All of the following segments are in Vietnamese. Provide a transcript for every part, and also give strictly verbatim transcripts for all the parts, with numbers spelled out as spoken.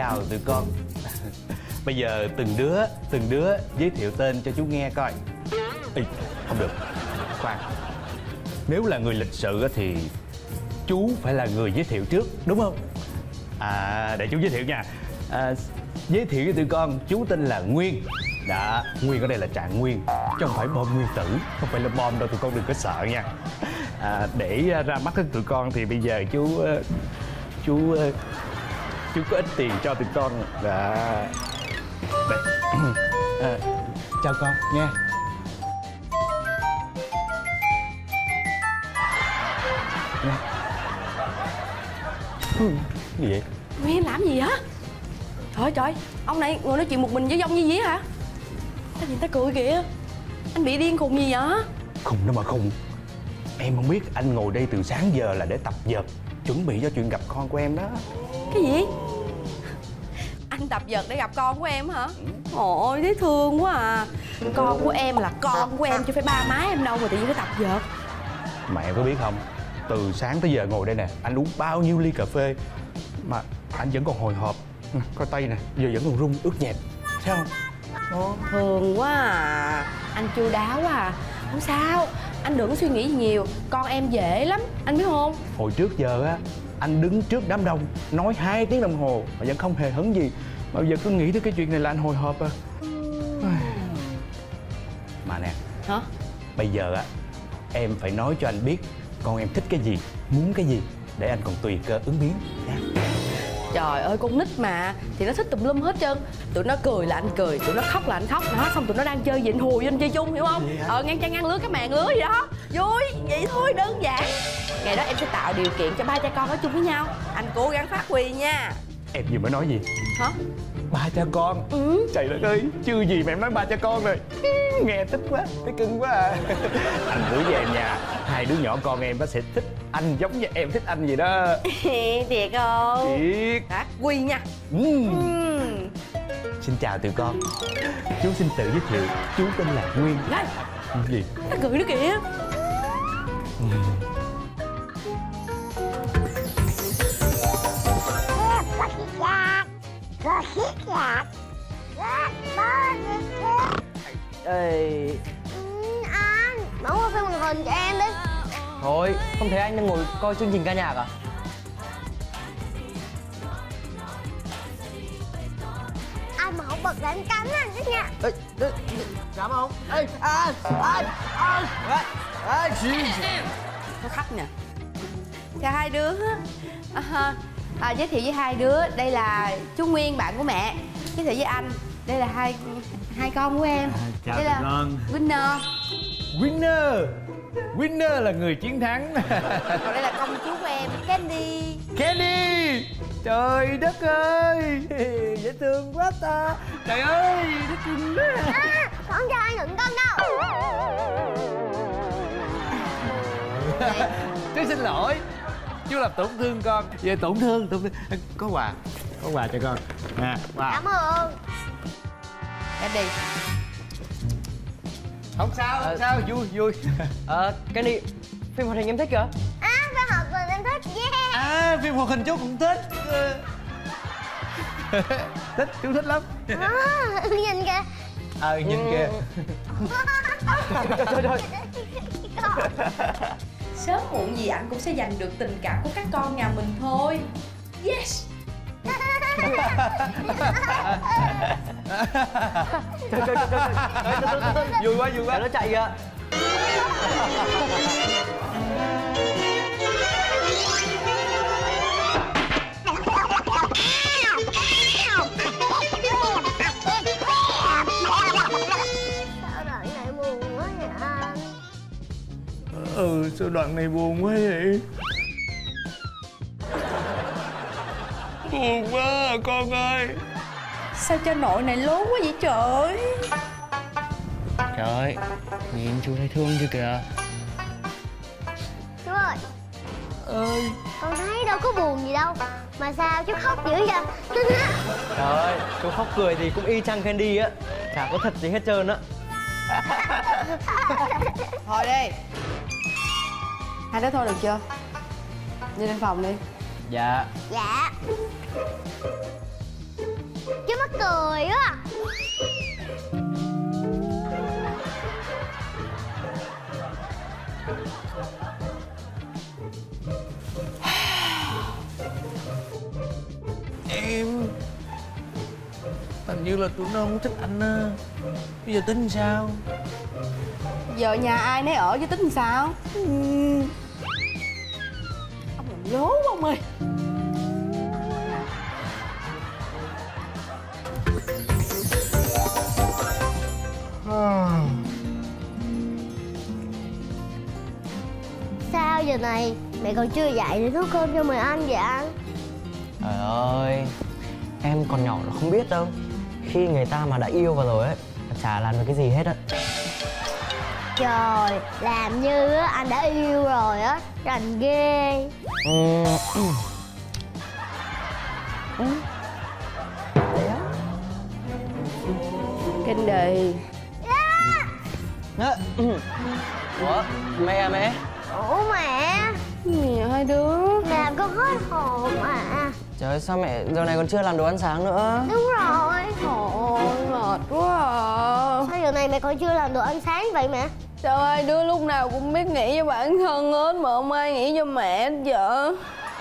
chào tụi con. Bây giờ từng đứa từng đứa giới thiệu tên cho chú nghe coi. Ê, không được, khoan. Nếu là người lịch sự thì chú phải là người giới thiệu trước, đúng không? À, để chú giới thiệu nha. À, giới thiệu với tụi con, chú tên là Nguyên. Đã, Nguyên ở đây là Trạng Nguyên, chứ không phải bom nguyên tử. Không phải là bom đâu, tụi con đừng có sợ nha. À, để ra mắt tụi con thì bây giờ chú chú chú có ít tiền cho tụi con. Đã. Đây. À, chào con nha. Nha. Gì vậy? Nguyên làm gì hả? Trời trời, ông này ngồi nói chuyện một mình với dông như vía hả? Sao nhìn ta cười kìa? Anh bị điên khùng gì vậy? Khùng đâu mà khùng. Em không biết anh ngồi đây từ sáng giờ là để tập vợt, chuẩn bị cho chuyện gặp con của em đó. Cái gì? Anh tập vợt để gặp con của em hả? Ôi, thấy thương quá à. Con của em là con của em chứ phải ba má em đâu mà tự nhiên phải tập vợt. Mà em có biết không, từ sáng tới giờ ngồi đây nè, anh uống bao nhiêu ly cà phê mà anh vẫn còn hồi hộp. Coi tay nè, giờ vẫn còn run ướt nhẹp. Thấy không? Ồ, thương quá à. Anh chu đáo quá à. Không sao, anh đừng suy nghĩ gì nhiều. Con em dễ lắm, anh biết không? Hồi trước giờ á, anh đứng trước đám đông nói hai tiếng đồng hồ mà vẫn không hề hấn gì. Mà bây giờ cứ nghĩ tới cái chuyện này là anh hồi hộp à. Mà nè. Hả? Bây giờ á, em phải nói cho anh biết con em thích cái gì, muốn cái gì, để anh còn tùy cơ ứng biến nha. Trời ơi, con nít mà thì nó thích tùm lum hết trơn. Tụi nó cười là anh cười, tụi nó khóc là anh khóc. Đó, xong tụi nó đang chơi gì anh hùi anh chơi chung, hiểu không? Ờ, ngang chân ngang lứa cái màn lứa gì đó. Vui, vậy thôi, đơn giản. Ngày đó em sẽ tạo điều kiện cho ba cha con ở chung với nhau. Anh cố gắng phát huy nha. Em vừa mới nói gì? Hả? Ba cha con? Ừ. Trời đất ơi, chưa gì mà em nói ba cha con rồi. Nghe thích quá, thấy cưng quá à. Anh hứa với em nha, hai đứa nhỏ con em nó sẽ thích anh giống như em thích anh vậy đó. Thiệt không? Thiệt. Phát huy nha. Ừ. Ừ. Xin chào tụi con. Chú xin tự giới thiệu, chú tên là Nguyên. Này, gì? nó cười nữa kìa. Ừ. Ê... Anh, mở qua phim màn hình cho em đi. Thôi, không thấy anh đang ngồi coi chương trình ca nhạc à? Anh mà không bật là em cắn anh đó nha. Ê, ê, dám không? Ê, anh, anh, anh, anh, Có khách nè. Chào hai đứa. À, à, giới thiệu với hai đứa, đây là chú Nguyên, bạn của mẹ. Giới thiệu với anh, đây là hai hai con của em. À, chào đây là con. Winner. Winner. Winner là người chiến thắng. Còn đây là công chúa của em, Candy. Candy. Trời đất ơi, dễ thương quá ta. Trời ơi, nó cưng quá. À, không cho anh đựng con đâu. Chú xin lỗi, chú làm tổn thương con. Về tổn thương, tổn thương. Có quà, có quà cho con. Nè, quà. Cảm ơn. Candy. Không sao, không sao, vui, vui. Ờ, Candy, phim hoạt hình em thích kìa. À, phim hoạt hình em thích, yeah. À, phim hoạt hình chú cũng thích. Thích, chú thích lắm. À, nhìn kìa. Ờ, nhìn kìa. Thôi thôi. Sớm muộn gì anh cũng sẽ giành được tình cảm của các con nhà mình thôi. Yes. Trời, trời, trời, trời. Vui quá, vui quá. Nó chạy kìa. Sao đoạn này buồn quá vậy anh? Ừ, sao đoạn này buồn quá vậy? Buồn quá à, con ơi. Sao cho nội này lố quá vậy trời? Trời ơi, nhìn chú thấy thương chưa kìa. Chú ơi. Ơi. Con thấy đâu có buồn gì đâu. Mà sao chú khóc dữ vậy? Trời ơi, chú khóc cười thì cũng y chang Candy á. Chả có thật gì hết trơn á. Thôi đi. Hai đứa thôi được chưa? Đi lên phòng đi. Dạ. Dạ. mắc cười quá. Em hình như là tụi nó không thích anh á. Bây giờ tính sao? Giờ nhà ai nấy ở chứ tính sao? Ừ. Ông làm lố quá ông ơi. Sao giờ này mẹ còn chưa dậy để nấu cơm cho mời anh vậy anh? Trời ơi, em còn nhỏ nó không biết đâu. Khi người ta mà đã yêu vào rồi ấy, chả làm được cái gì hết á. Trời, làm như á, anh đã yêu rồi á, rành ghê. Ừ. Ừ. Đấy á. Kinh đi. Đó. Ủa, mẹ à mẹ? Ủa mẹ, Gì vậy hai đứa? làm con hết hồn à. Trời ơi, sao mẹ giờ này còn chưa làm đồ ăn sáng nữa? Đúng rồi. Ôi, mệt quá à. Sao giờ này mẹ còn chưa làm đồ ăn sáng vậy mẹ? Sao hai đứa lúc nào cũng biết nghĩ cho bản thân hết mà không ai nghĩ cho mẹ hết vậy?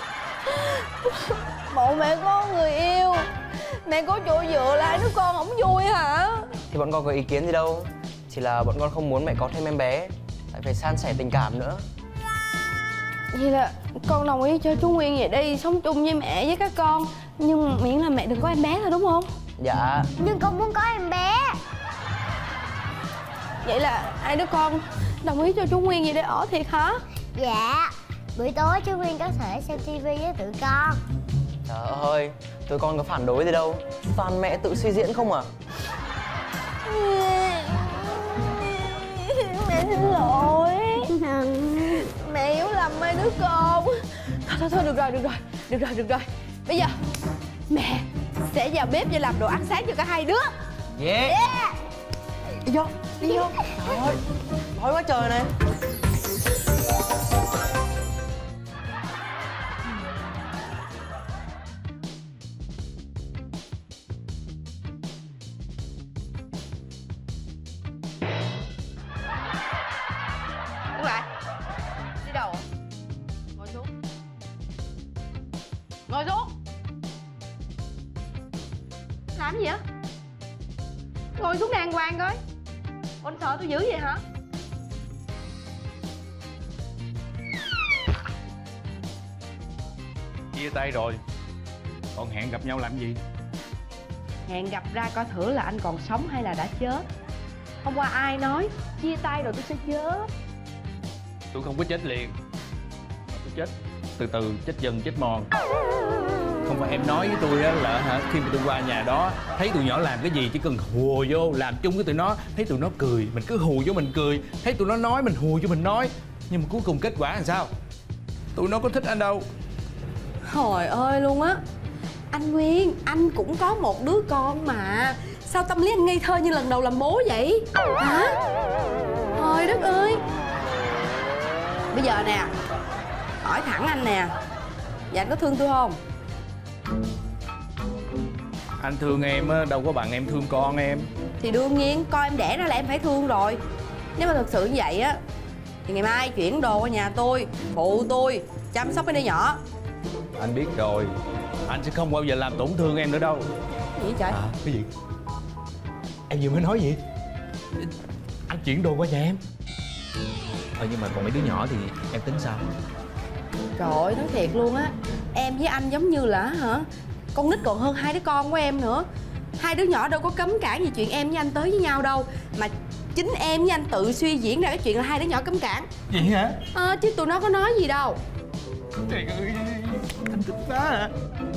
Bộ mẹ có người yêu, mẹ có chỗ dựa là hai đứa con không vui hả? Thì bọn con có ý kiến gì đâu. Chỉ là bọn con không muốn mẹ có thêm em bé. Lại phải san sẻ tình cảm nữa. Vậy là con đồng ý cho chú Nguyên về đây sống chung với mẹ với các con. Nhưng miễn là mẹ đừng có em bé thôi đúng không? Dạ. Nhưng con muốn có em bé. Vậy là hai đứa con đồng ý cho chú Nguyên về đây ở thiệt hả? Dạ. Buổi tối chú Nguyên có thể xem tivi với tụi con. Trời ơi, tụi con có phản đối gì đâu. Toàn mẹ tự suy diễn không à. Mẹ xin lỗi. Mẹ hiểu lầm hai đứa con. Thôi thôi thôi được rồi được rồi Được rồi được rồi Bây giờ mẹ sẽ vào bếp và làm đồ ăn sáng cho cả hai đứa. Yeah, Yeah. Đi vô Đi vô. Trời ơi, đói quá trời này. Đứng lại. Đi đâu ạ? Ngồi xuống. Ngồi xuống. Làm gì vậy? Ngồi xuống đàng hoàng coi. Con sợ tôi dữ vậy hả? Chia tay rồi, còn hẹn gặp nhau làm gì? Hẹn gặp ra coi thử là anh còn sống hay là đã chết. Hôm qua ai nói chia tay rồi tôi sẽ chết. Tôi không có chết liền, mà tôi chết từ từ, chết dần chết mòn. Không phải em nói với tôi á là hả, khi mà tôi qua nhà đó thấy tụi nhỏ làm cái gì chỉ cần hùa vô làm chung với tụi nó, thấy tụi nó cười mình cứ hùa vô mình cười, thấy tụi nó nói mình hùa vô mình nói, nhưng mà cuối cùng kết quả làm sao? Tụi nó có thích anh đâu. Trời ơi luôn á. Anh Nguyên, anh cũng có một đứa con mà. Sao tâm lý anh ngây thơ như lần đầu làm bố vậy? Hả? Trời đất ơi. Bây giờ nè, hỏi thẳng anh nè, dạ anh có thương tôi không? Anh thương em á, đâu có bằng em thương con em. Thì đương nhiên, con em đẻ ra là em phải thương rồi. Nếu mà thật sự như vậy á thì ngày mai chuyển đồ qua nhà tôi, phụ tôi chăm sóc cái đứa nhỏ. Anh biết rồi, anh sẽ không bao giờ làm tổn thương em nữa đâu. Gì trời? À, cái gì? Em vừa mới nói gì? Anh chuyển đồ qua nhà em. Ờ nhưng mà còn mấy đứa nhỏ thì em tính sao? Trời ơi, nói thiệt luôn á, em với anh giống như là hả, con nít còn hơn hai đứa con của em nữa. Hai đứa nhỏ đâu có cấm cản gì chuyện em với anh tới với nhau đâu. Mà chính em với anh tự suy diễn ra cái chuyện là hai đứa nhỏ cấm cản. Vậy hả? Ờ, chứ tụi nó có nói gì đâu. Trời ơi, anh thích quá à.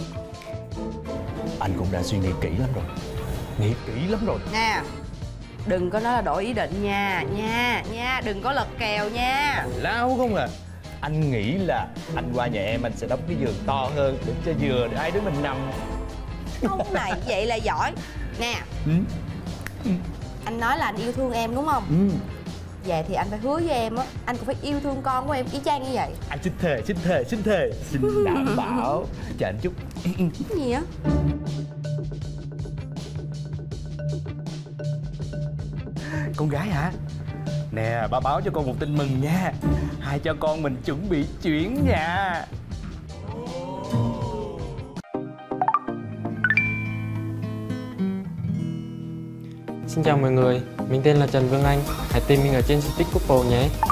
Anh cũng đã suy nghĩ kỹ lắm rồi. Nghĩ kỹ lắm rồi. Nè, đừng có nói là đổi ý định nha, nha, nha, đừng có lật kèo nha. Lao không à. Anh nghĩ là anh qua nhà em anh sẽ đóng cái giường to hơn để cho vừa để hai đứa mình nằm. Ông này vậy là giỏi. Nè, Ừ. Ừ. anh nói là anh yêu thương em đúng không? Ừ. Vậy thì anh phải hứa với em á, anh cũng phải yêu thương con của em y chang như vậy. Anh xin thề, xin thề, xin thề, xin đảm bảo. Chờ anh chút. Cái gì á? Con gái hả? Nè, ba báo cho con một tin mừng nha. Hai cha con mình chuẩn bị chuyển nhà. Xin chào mọi người, mình tên là Trần Vương Anh. Hãy tìm mình ở trên Stick Couple nhé.